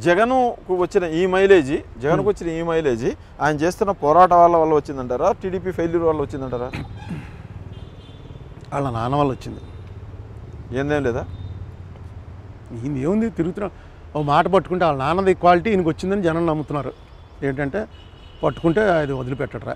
జగన్కు వచ్చిన ఈ మైలేజీ ఆయన చేస్తున్న పోరాటాల వల్ల వచ్చిందంటారా, టీడీపీ ఫెయిల్యూర్ వల్ల వచ్చిందంటారా? వాళ్ళ నాన్న వల్ల వచ్చింది. ఏందేం లేదా, ఈయన ఏముంది తిరుగుతున్నాం, ఓ మాట పట్టుకుంటే వాళ్ళ నాన్నది క్వాలిటీ ఈయనకి వచ్చిందని జనం నమ్ముతున్నారు. ఏంటంటే పట్టుకుంటే అది వదిలిపెట్టడరా,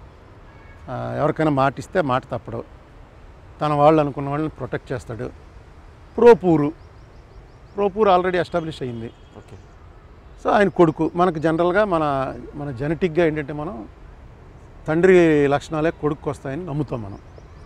ఎవరికైనా మాట ఇస్తే మాట తప్పడు, తన వాళ్ళు అనుకున్న వాళ్ళని ప్రొటెక్ట్ చేస్తాడు. ప్రోపూరు ఆల్రెడీ ఎస్టాబ్లిష్ అయ్యింది. ఓకే. సో ఆయన కొడుకు మనకు జనరల్గా మన జెనెటిక్గా ఏంటంటే మనం తండ్రి లక్షణాలే కొడుకు వస్తాయని నమ్ముతాం మనం.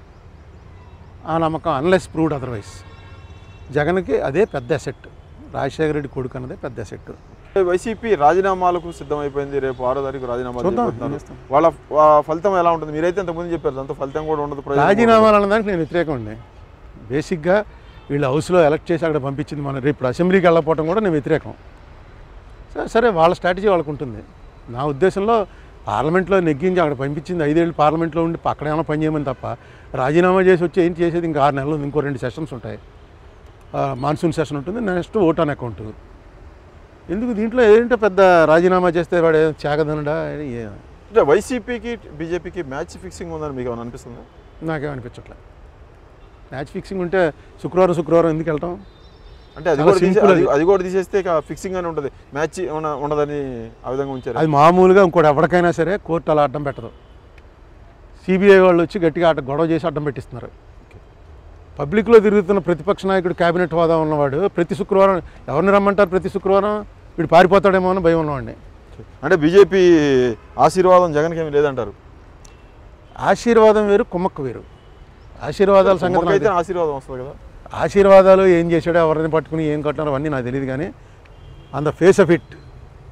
ఆ నమ్మకం అన్లెస్ ప్రూవ్డ్ అదర్వైజ్. జగన్కి అదే పెద్ద అసెట్, రాజశేఖర రెడ్డి కొడుకు అన్నదే పెద్ద అసెట్. వైసీపీ రాజీనామాలకు సిద్ధమైపోయింది, రేపు 6వ తారీఖు రాజీనామాలు చేయబోతున్నారు. వాళ్ళ ఫలితం ఎలా ఉంటుంది? మీరైతే ఇంతకుముందు చెప్పారు అంత ఫలితం కూడా ఉండదు. రాజీనామాలు అన్నదానికి నేను వ్యతిరేకం అండి. బేసిక్గా వీళ్ళు హౌస్లో ఎలక్ట్ చేసి అక్కడ పంపించింది, మనం రేపు అసెంబ్లీకి వెళ్ళకపోవడం కూడా నేను వ్యతిరేకం. సరే వాళ్ళ స్ట్రాటజీ వాళ్ళకు ఉంటుంది. నా ఉద్దేశంలో పార్లమెంట్లో నెగ్గించి అక్కడ పంపించింది, 5 ఏళ్ళు పార్లమెంట్లో ఉండి అక్కడ ఏమైనా పని చేయమని తప్ప రాజీనామా చేసి వచ్చి ఏం చేసేది? ఇంకా 6 నెలలు ఉంది, ఇంకో 2 సెషన్స్ ఉంటాయి. మాన్సూన్ సెషన్ ఉంటుంది, నెక్స్ట్ ఓట్ ఆన్ అకౌంట్. ఎందుకు దీంట్లో ఏంటంటే పెద్ద రాజీనామా చేస్తే వాడు త్యాగదనుడా? అంటే వైసీపీకి బీజేపీకి మ్యాచ్ ఫిక్సింగ్ ఉందని మీకు ఏమైనా అనిపిస్తుందా? నాకేమనిపించట్లే. మ్యాచ్ ఫిక్సింగ్ ఉంటే శుక్రవారం ఎందుకు వెళ్తాం? అంటే అది కూడా తీసేస్తే ఇక ఫిక్సింగ్ అని ఉంటుంది, మ్యాచ్ ఉండదని ఆ విధంగా ఉంచారు. అది మామూలుగా ఇంకోటి ఎవరికైనా సరే కోర్టు అలా అడ్డం పెట్టదు. సిబిఐ వాళ్ళు వచ్చి గట్టిగా గొడవ చేసి అడ్డం పెట్టిస్తున్నారు. పబ్లిక్లో తిరుగుతున్న ప్రతిపక్ష నాయకుడు, క్యాబినెట్ హోదా ఉన్నవాడు ప్రతి శుక్రవారం ఎవరిని రమ్మంటారు? ప్రతి శుక్రవారం వీడు పారిపోతాడేమో అని భయం ఉన్నవాడిని. అంటే బీజేపీ ఆశీర్వాదం జగన్కి ఏమి లేదంటారు? ఆశీర్వాదం వేరు, కుమ్మక్కు వేరు. ఆశీర్వాదాల సంగతి అయితే ఆశీర్వాదం వస్తుంది కదా. ఆశీర్వాదాలు ఏం చేశాడో, ఎవరిని పట్టుకుని ఏం కట్టినారో అవన్నీ నాకు తెలియదు. కానీ on the face of it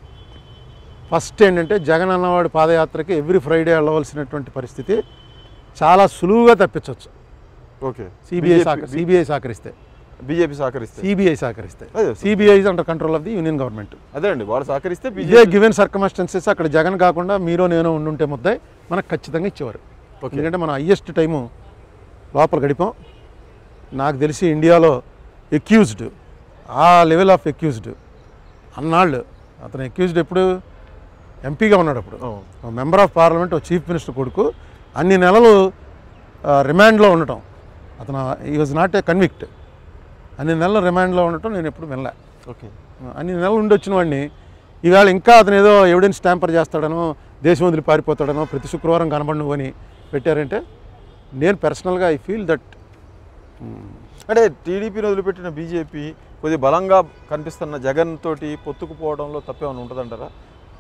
first ఏంటంటే జగన్ అన్నవాడు పాదయాత్రకి ఎవ్రీ ఫ్రైడే వెళ్ళవలసినటువంటి పరిస్థితి చాలా సులువుగా తప్పించవచ్చు. ఓకే. సిబిఐ సహకరిస్తే, బీజేపీ సహకరిస్తే, CBI is under control of the union government. అదే అండి, వాళ్ళు సహకరిస్తే ఇదే గివెన్ సర్కమ్స్టాన్సెస్ అక్కడ జగన్ కాకుండా మీరో నేనో ఉండుంటే ముద్దాయి మనకు ఖచ్చితంగా ఇచ్చేవారు. ఎందుకంటే మనం హయ్యెస్ట్ టైము లోపల గడిపాం. నాకు తెలిసి ఇండియాలో ఎక్యూజ్డ్, ఆ లెవెల్ ఆఫ్ ఎక్యూజ్డ్ అన్నాళ్ళు, అతను ఎక్యూజ్డ్ ఎప్పుడు ఎంపీగా ఉన్నాడు, అప్పుడు member of parliament, chief minister కొడుకు అన్ని నెలలు రిమాండ్లో ఉండటం. అతను ఈ వాజ్ నాట్ ఏ కన్విక్ట్. అన్ని నెలలు రిమాండ్లో ఉండటం నేను ఎప్పుడు వెళ్ళా. ఓకే. అన్ని నెలలు ఉండి వచ్చిన వాడిని ఈవేళ ఇంకా అతను ఏదో ఎవిడెన్స్ ట్యాంపర్ చేస్తాడనో, దేశం వదిలి పారిపోతాడనో, ప్రతి శుక్రవారం కనబడి నువ్వు అని పెట్టారంటే నేను పర్సనల్గా ఐ ఫీల్ దట్. అంటే టీడీపీని వదిలిపెట్టిన బీజేపీ కొద్దిగా బలంగా కనిపిస్తున్న జగన్ తోటి పొత్తుకుపోవడంలో తప్పేమైనా ఉంటుందంటారా?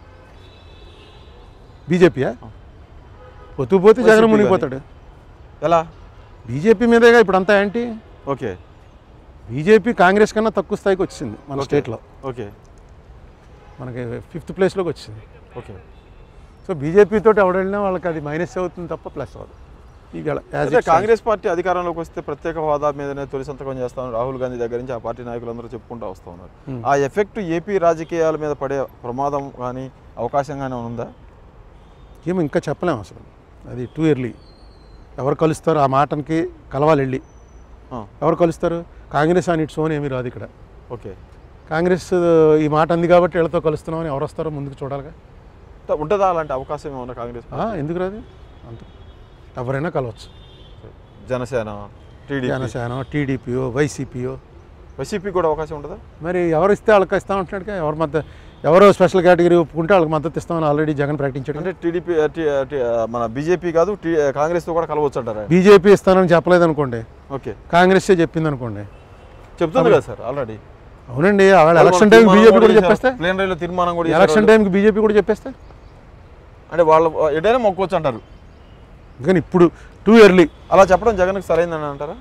బీజేపీయా? పొత్తుకుపోతే జగన్ మునిగిపోతాడు. ఎలా? బీజేపీ మీదేగా ఇప్పుడు అంతా ఏంటి? ఓకే. బీజేపీ కాంగ్రెస్ కన్నా తక్కువ స్థాయికి వచ్చింది మన స్టేట్లో. ఓకే. మనకి 5th ప్లేస్లోకి వచ్చింది. ఓకే. సో బీజేపీతో ఎవడెళ్ళినా వాళ్ళకి అది మైనస్ అవుతుంది తప్ప ప్లస్ అవ్వదు. కాంగ్రెస్ పార్టీ అధికారంలోకి వస్తే ప్రత్యేక హోదా మీదనే తొలి సంతకం చేస్తామని రాహుల్ గాంధీ దగ్గర నుంచి ఆ పార్టీ నాయకులందరూ చెప్పుకుంటూ వస్తూ ఉన్నారు. ఆ ఎఫెక్ట్ ఏపీ రాజకీయాల మీద పడే ప్రమాదం కానీ అవకాశం కానీ ఉందా? ఏమో ఇంకా చెప్పలేము అసలు, అది టూ ఎర్లీ. ఎవరు కలుస్తారు? ఆ మాటకి కలవాలి వెళ్ళి. ఎవరు కలుస్తారు? కాంగ్రెస్ ఆన్ ఇట్స్ ఓన్ ఏమీ రాదు ఇక్కడ. ఓకే. కాంగ్రెస్ ఈ మాట అంది కాబట్టి వీళ్ళతో కలుస్తున్నామని ఎవరు వస్తారో ముందుకు చూడాలిగా. ఉంటుందా అలాంటి అవకాశం ఏమన్నా కాంగ్రెస్? ఎందుకు రాదు? అంత ఎవరైనా కలవచ్చు. జనసేన, టీడీపీయో, వైసీపీ కూడా అవకాశం ఉంటుందా? మరి ఎవరు ఇస్తే వాళ్ళకి ఇస్తా ఉంటున్నాడుగా. ఎవరి మద్దతు, ఎవరో స్పెషల్ కేటగిరీ ఒప్పుకుంటే వాళ్ళకి మద్దతు ఇస్తామని ఆల్రెడీ జగన్ ప్రకటించాడు. అంటే టీడీపీ మన బీజేపీ కాదు, కాంగ్రెస్తో కూడా కలవచ్చు అంటారా? బీజేపీ ఇస్తానని చెప్పలేదు అనుకోండి, ఓకే, కాంగ్రెస్ చెప్పింది అనుకోండి. చెప్తుంది కదా సార్ ఆల్రెడీ. అవునండి, ఎలక్షన్ టైంకి బీజేపీ కూడా చెప్పేస్తే, ప్లేన్ రైల్లో తీర్మానం కూడా, ఎలక్షన్ టైంకి బీజేపీ కూడా చెప్పేస్తే అంటే వాళ్ళు ఎటైనా మొక్కోవచ్చు అంటారు. కానీ ఇప్పుడు టూ ఎర్లీ అలా చెప్పడం జగన్కి సరైందని అంటారా?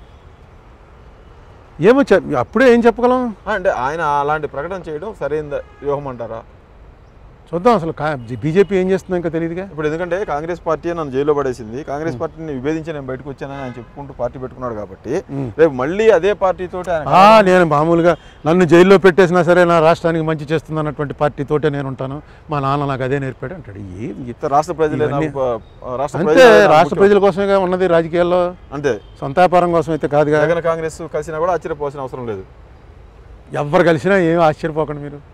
ఏమో అప్పుడే ఏం చెప్పగలం. అంటే ఆయన అలాంటి ప్రకటన చేయడం సరైన వ్యూహం అంటారా? చూద్దాం. అసలు బీజేపీ ఏం చేస్తుందో ఇంకా తెలియదుగా. ఇప్పుడు ఎందుకంటే కాంగ్రెస్ పార్టీ నన్ను జైల్లో పడేసింది, కాంగ్రెస్ పార్టీని విభేదించి నేను బయటకు వచ్చానని ఆయన చెప్పుకుంటూ పార్టీ పెట్టుకున్నాడు కాబట్టి రేపు మళ్ళీ అదే పార్టీతోటి నేను మామూలుగా నన్ను జైల్లో పెట్టేసినా సరే నా రాష్ట్రానికి మంచి చేస్తుంది అన్నటువంటి పార్టీతోటే నేను ఉంటాను, మా నాన్న నాకు అదే నేర్పాడు అంటాడు. రాష్ట్ర ప్రజలే, అంతే, రాష్ట్ర ప్రజల కోసమే ఉన్నది రాజకీయాల్లో, అంతే, సొంత వ్యాపారం కోసం అయితే కాదుగా. జగన్ కాంగ్రెస్ కలిసినా కూడా ఆశ్చర్యపోవాల్సిన అవసరం లేదు. ఎవరు కలిసినా ఏం ఆశ్చర్యపోకండి మీరు.